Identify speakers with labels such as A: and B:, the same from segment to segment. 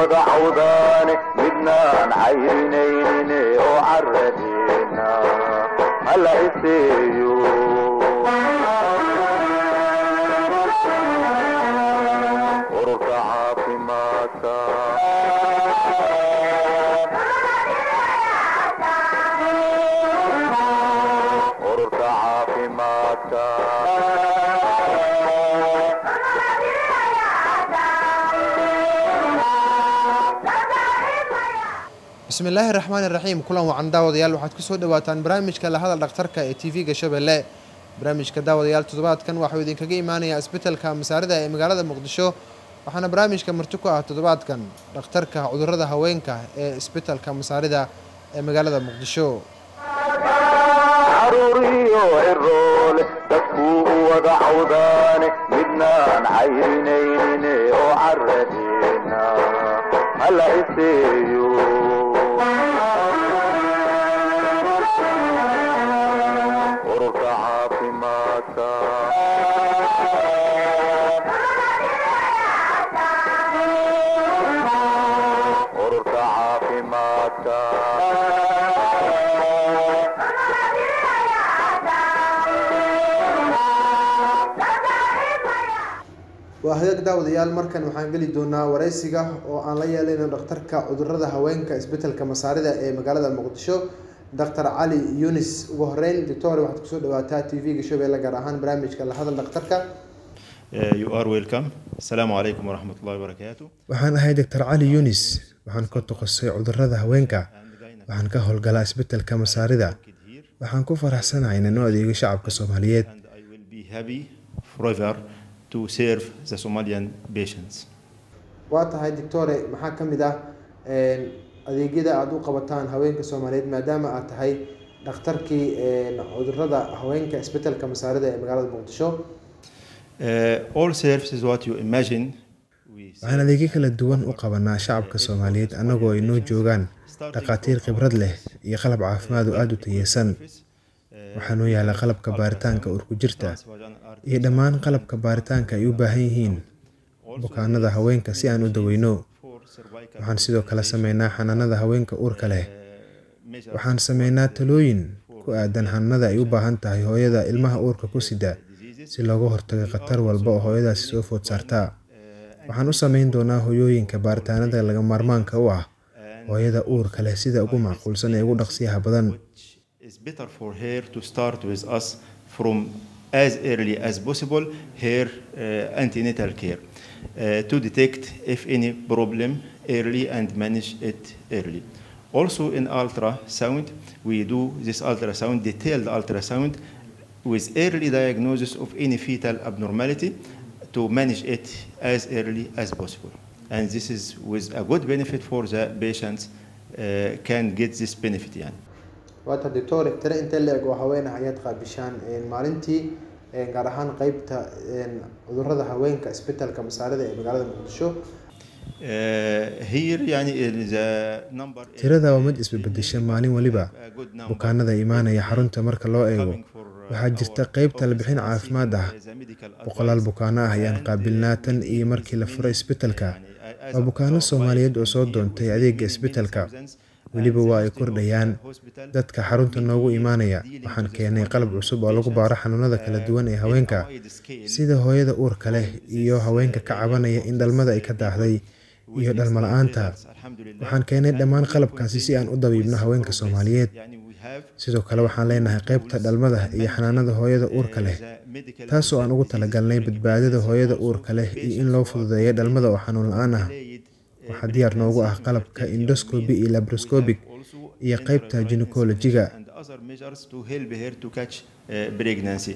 A: وضعودان midnaan caynayne oo caradina hala iseeyo ururka caafimaadka
B: بسم الله الرحمن الرحيم كلنا وعن داوديال waxaad ku soo dhawaataan barnaamijka la hadal dhakhtarka ee TV-ga Shabeelle barnaamijka daawadyaal toddobaadkan waxa uu idinkaga imaanayaa isbitaalka Masaarida ee magaalada Muqdisho waxaana barnaamijka marti ku ah toddobaadkan dhakhtarka cudurrada haweenka ee isbitaalka Masaarida ee magaalada Muqdisho
A: caruuriyo iroole dadku wada cawdaan midnaan caynayne oo caradina hala iseeyo ururka caafimaadka
B: وهذا داوديال markan waxaan gali doonaa wareysiga oo aan la yeelayno dhakhtarka cudurrada haweenka isbitaalka Masaarida ee magaalada Muqdisho Dr. Ali Yunis ugu horeyn doctor waxaad ku soo dhawaataa TV-ga Shabeelle gaar ahaan barnaamijka la hadal dhakhtarka
C: You are welcome. Assalamu alaykum wa rahmatullahi wa barakatuh.
B: waxaan ahay Dr. Ali Yunis waxaan ka taqasusay cudurrada haweenka waxaan ka howlgalaa isbitaalka Masaarida waxaan ku faraxsanahay inaan u adeego shacabka Soomaaliyeed
C: And I will be happy forever to serve the Somalian patients.
B: waa tahay doctor maxaa kamid ah adeegyada aad u qabataan haweenka Soomaaliyeed maadaama aad tahay dhakhtarkii cudurrada haweenka isbitaalka Masaarida ee magaalada Muqdisho
C: All services what you imagine
B: waxaan adeegyo kala duwan u qabanaa shacabka Soomaaliyeed anagoo ay noo joogaan dhaqaatiir khibrad leh iyo qalab caafimaad oo aad u tayeysan waxaan u yaala qalabka baaritaanka urku jirta iyo dhammaan qalabka baaritaanka ay u baahan yihiin bukaanada haweenka si aan u daweyno waxaan sidoo kale sameynaa xanaanada haweenka uurka leh waxaan sameynaa talooyin ku aadan xanaanada ay u baahan tahay hooyada ilmaha uurka ku sida si looga hortago khatar walba oo hooyadaasi soo food saarta waxaan u sameyn doonaa hooyooyinka baaritaanada laga maarmaanka u ah hooyada uurka leh sida ugu macquulsan ee ugu dhaqsiyaha badan
C: It's better for her to start with us from as early as possible her antenatal care to detect if any problem early and manage it early. Also in ultrasound, we do this ultrasound, detailed ultrasound with early diagnosis of any fetal abnormality to manage it as early as possible. And this is with a good benefit for the patients can get this benefit. Yani.
B: waata doctor tare inta leeg oo haween ayaad qaabishaan maalintii gaar ahaan qaybta cudurrada haweenka isbitaalka Masaarida ee magaalada Muqdisho
C: Here yani the number
B: tirada waa mid isbedbedesha maalin waliba bukaanada imaanaya xarunta marka loo eego waxaa jirta qaybta la bixin caafimaad ah boqolaal bukaano ah ayaan qaabilnaa tan iyo markii la furay isbitaalka waa bukaano Soomaaliyeed oo soo doontay adeega isbitaalka waliba waa ay kordhayaan dadka xarunta noogu imaanaya waxaan keenay qalab cusub oo lagu baaro xanuunada kala duwan ee haweenka sida hooyada uurka leh iyo haweenka ka cabanaya in dhalmada ay ka daahday iyo dhalmo la'aanta waxaan keenay dhammaan qalabkaasi si aan u dabiibno haweenka Soomaaliyeed sidoo kale waxaan leenahay qaybta dhalmada iyo xanaanada hooyada uurka leh taasoo aan ugu talagalnay badbaadada hooyada uurka leh iyo in loo fududeeyo dhalmada oo xanuun la'aan ah waxaa diyaar noogu ah qalabka endoscopy iyo laparoscopic iyo qaybta gynecology-ga
C: and other measures to help her to catch pregnancy.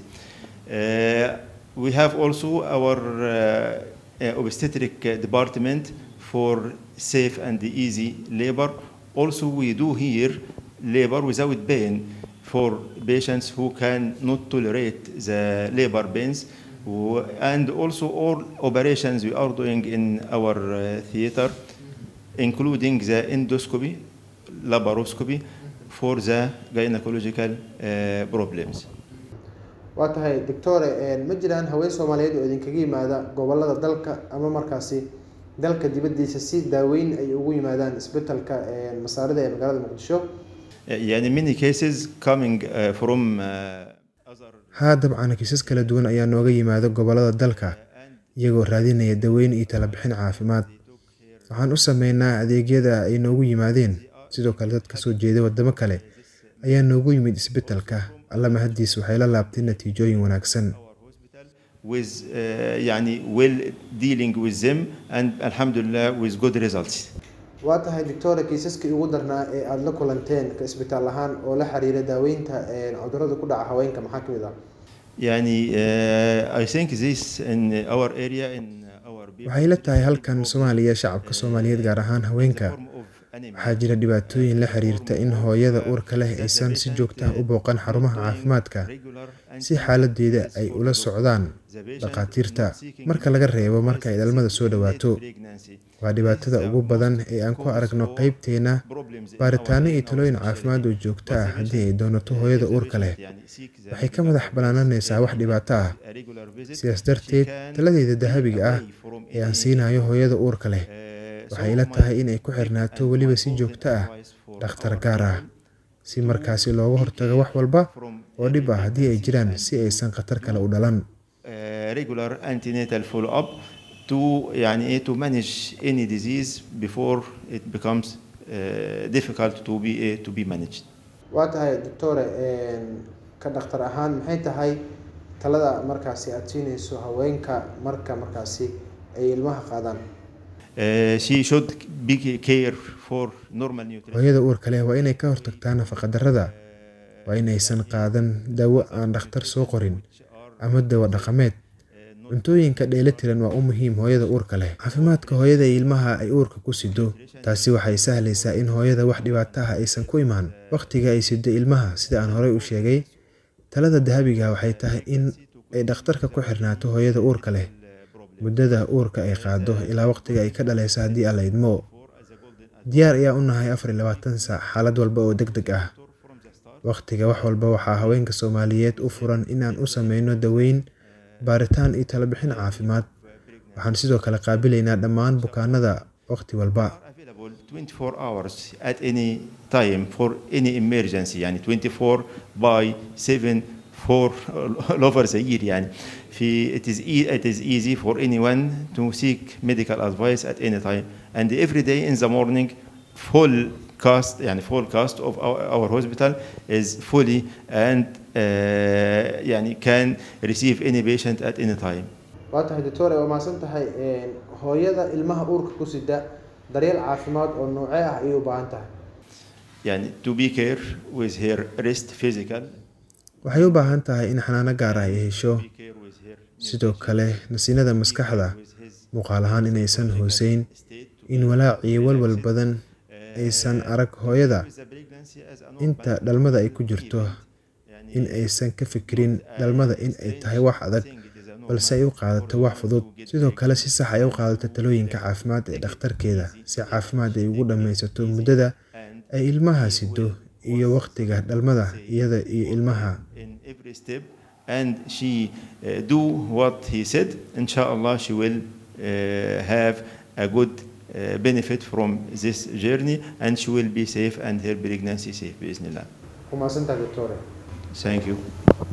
C: We have also our obstetric department for safe and easy labor. Also we do here labor without pain for patients who cannot tolerate the labor pains. And also all operations we are doing in our theater, including the endoscopy, laparoscopy for the gynecological problems.
B: waatahay doctor ma jiraan haween Soomaaliyeed oo idinkaga yimaada gobolada dalka ama markaasi dalka dibaddiisa si daaweyn ay ugu yimaadaan isbitaalka Masaarida ee magaalada Muqdisho?
C: يعني many cases coming from other.
B: Haa, dabcan kiisas kala duwan ayaa nooga yimaada gobollada dalka iyagoo raadinaya daweyn iyo talo bixin caafimaad. Waxaan u sameynaa adeegyada ay noogu yimaadeen. Sidoo kale dad ka soo jeeda wadamo kale ayaa noogu yimid isbitaalka. Alla mahadiis waxay la laabtay natiijooyin wanaagsan.
C: With يعني well dealing with them and alhamdulillah with good results.
B: Waa tahay doctor kiisaskii ugu darnaa ee aad la kulanteen ka isbitaal ahaan oo la xiriira daaweynta cudurrada ku dhaca haweenka maxaa kamid ah?
C: يعني I think this in our area in our
B: waxay la tahay halkan Soomaaliya shacabka Soomaaliyeed gaar ahaan haweenka waxaa jira dhibaatooyin la xiriirta in hooyada uurka leh aysan si joogto ah u booqan xarumaha caafimaadka si xaaladdeeda ay ula socdaan dhaqaatiirta marka laga reebo marka ay dhalmada soo dhawaato. Waa dhibaatada ugu badan ee aan ku aragno qaybteena baaritaano iyo talooyin caafimaad oo joogto ah haddii ay doonato hooyada uurka leh waxay ka madax bannaananaysaa wax dhibaato ah. Sidaas darteed taladeeda dahabiga ah ee aan siinayo hooyada uurka leh waxay la tahay in ay ku xirnaato weliba si joogto ah dhakhtar gaar ah si markaasi looga hortago wax walba oo dhib ah haddii ay jiraan si aysan khatar kale u dhalan.
C: regular antenatal follow up to يعني to manage any disease before it becomes difficult to be managed.
B: Waa tahay doctor ka dhakhtar ahaan maxay tahay talada markaasi aad siinayso haweenka markaasi ay ilmaha qaadaan?
C: She should be care for normal nutrition.
B: Hooyada uurka leh waa inay ka hortagtaa nafaqa darrada. Waa inaysan qaadan dawo aan dhakhtar soo qorin ama dawo dhaqameed. Cuntooyinka dheellitiran waa u muhiim hooyada uurka leh. Caafimaadka hooyada iyo ilmaha ay uurka ku sido taasi waxay sahlaysaa in hooyada wax dhibaato ah aysan ku imaan waqtiga ay sido ilmaha. Sida aan horey u sheegay, talada dahabiga waxay tahay in ay dhakhtarka ku xirnaato hooyada uurka leh muddada uurka ay qaado ilaa waqtiga ay ka dhalayso haddii alla idmo. Diyaar ayaa u nahay 24 saac xaalad walba oo degdeg ah. Waqtiga wax walba waxaa haweenka Soomaaliyeed u furan inaan u sameyno daweyn, baaritaan iyo talo bixin caafimaad. Waxaan sidoo kale qaabilaynaa dhammaan bukaanada waqti walba.
C: 24 hours at any time for any emergency يعني 24 by 7 for all over the year يعني it is easy for anyone to seek medical advice at any time and every day in the morning full cast of our hospital is fully and يعني can receive any patient at any time.
B: Waa tahay doctor oo maasan tahay hooyada ilmaha uurka ku sida daryeel caafimaad oo noocee ah ay u baahan tahay?
C: يعني to be care with her rest physical.
B: Waxay u baahan tahay in xanaano gaar ah ay hesho. Sidoo kale nasiinada maskaxda muuqaal ahaan inaysan hooseyn in walaac iyo walwal badan aysan arag hooyada inta dhalmada ay ku jirto in aysan ka fikirin dhalmada in ay tahay wax adag balse ay u qaadato wax fudud. Sidoo kale si sax ay u qaadato talooyinka caafimaad ee dhakhtarkeeda si caafimaad ay ugu dhammaysato muddada ay ilmaha sido iyo waqtiga dhalmada iyada iyo ilmaha.
C: And she do what he said, inshallah she will have a good benefit from this journey and she will be safe and her pregnancy safe بإذن الله. Thank you.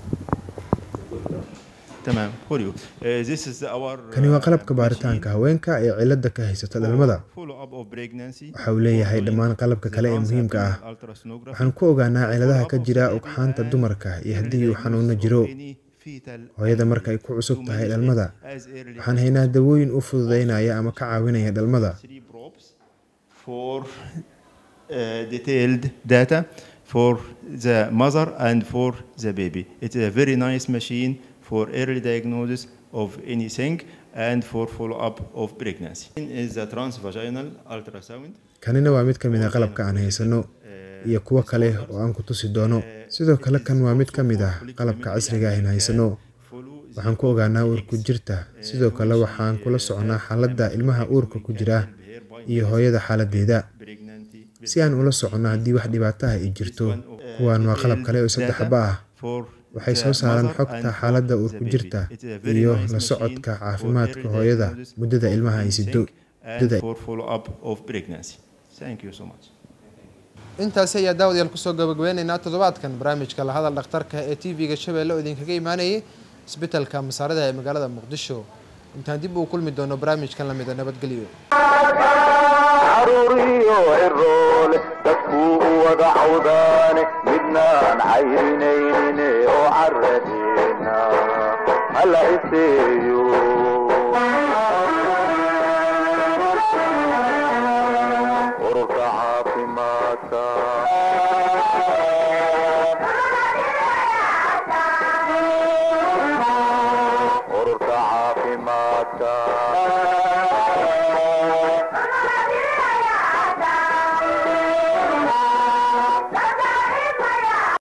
C: تمام. This is our
B: kani waa qalabka baaritaanka haweenka ee cilada ka haysata dhalmada. Waxa uu leeyahay dhammaan qalabka kale ee muhiimka ah. Waxaan ku ogaanaa ciladaha ka jira ugxaanta dumarka iyo haddii uu xanuuno jiro. Hooyada marka ay ku cusub tahay dhalmada waxaan haynaa dawooyin u fududeynaya ama ka caawinaya dhalmada.
C: For detailed data for the mother and for the baby. It is a very nice machine for early diagnosis of anything and for follow-up of pregnancy. Is the transvaginal ultrasound.
B: Kanina waa mid ka mid ah qalabka aan haysano iyo kuwa kale oo aan ku tusi doono. Sidoo kale kan waa mid ka mid ah qalabka casriga ah ee haysano. Waxaan ku ogaanaa uurka jirta. Sidoo kale waxaan kula soconaa xaaladda ilmaha uurka ku jira iyo hooyada xaaladdeeda. Si aan ula socono haddii wax dhibaato ah ay jirto. Kuwaan waa qalab kale oo 3 xaba ah. Waxay soo saaraan xogta xaaladda uurka jirta iyo la socodka caafimaadka hooyada muddada ilmaha ay sido.
C: and for follow-up of pregnancy. Thank you so much.
D: intaas ayaa daawadayaal kusoo gabagabeynaynaa toddobaadkan barnaamijka la hadal dhakhtarka ee TV-ga Shabeelle oo idinkaga imaanayay isbitaalka Masaarada ee magaalada Muqdisho. intaan dib u kulmi doono barnaamijkan la mid ah nabadgelyo.
A: caruuriyo ciroole dadkuu wada cawdaane midnaan cayrinayne oo caradeena hala iseeyo ururka caafimaadka ururka caafimaadka